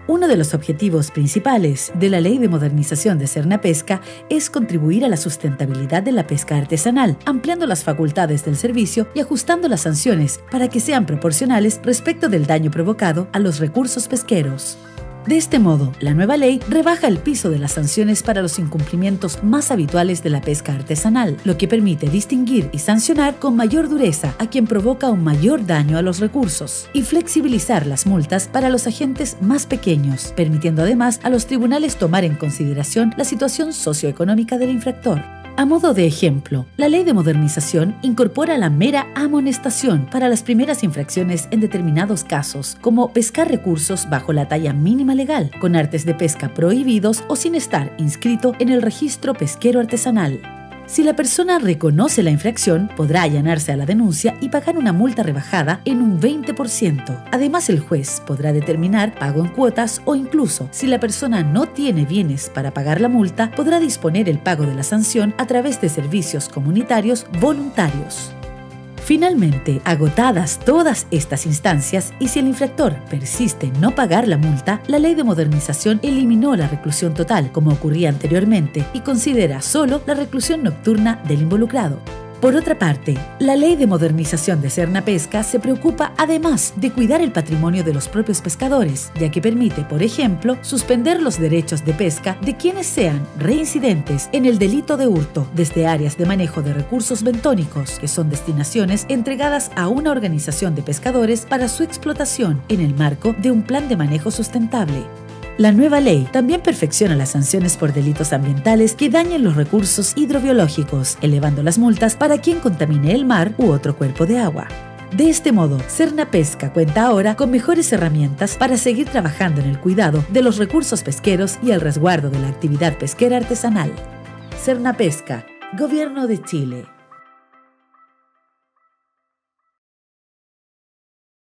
Uno de los objetivos principales de la Ley de Modernización de Sernapesca es contribuir a la sustentabilidad de la pesca artesanal, ampliando las facultades del servicio y ajustando las sanciones para que sean proporcionales respecto del daño provocado a los recursos pesqueros. De este modo, la nueva ley rebaja el piso de las sanciones para los incumplimientos más habituales de la pesca artesanal, lo que permite distinguir y sancionar con mayor dureza a quien provoca un mayor daño a los recursos, y flexibilizar las multas para los agentes más pequeños, permitiendo además a los tribunales tomar en consideración la situación socioeconómica del infractor. A modo de ejemplo, la Ley de Modernización incorpora la mera amonestación para las primeras infracciones en determinados casos, como pescar recursos bajo la talla mínima legal, con artes de pesca prohibidos o sin estar inscrito en el registro pesquero artesanal. Si la persona reconoce la infracción, podrá allanarse a la denuncia y pagar una multa rebajada en un 20%. Además, el juez podrá determinar pago en cuotas o incluso, si la persona no tiene bienes para pagar la multa, podrá disponer el pago de la sanción a través de servicios comunitarios voluntarios. Finalmente, agotadas todas estas instancias y si el infractor persiste en no pagar la multa, la Ley de Modernización eliminó la reclusión total, como ocurría anteriormente, y considera solo la reclusión nocturna del involucrado. Por otra parte, la Ley de Modernización de Sernapesca se preocupa además de cuidar el patrimonio de los propios pescadores, ya que permite, por ejemplo, suspender los derechos de pesca de quienes sean reincidentes en el delito de hurto desde áreas de manejo de recursos bentónicos, que son destinaciones entregadas a una organización de pescadores para su explotación en el marco de un plan de manejo sustentable. La nueva ley también perfecciona las sanciones por delitos ambientales que dañen los recursos hidrobiológicos, elevando las multas para quien contamine el mar u otro cuerpo de agua. De este modo, Sernapesca cuenta ahora con mejores herramientas para seguir trabajando en el cuidado de los recursos pesqueros y el resguardo de la actividad pesquera artesanal. Sernapesca, Gobierno de Chile.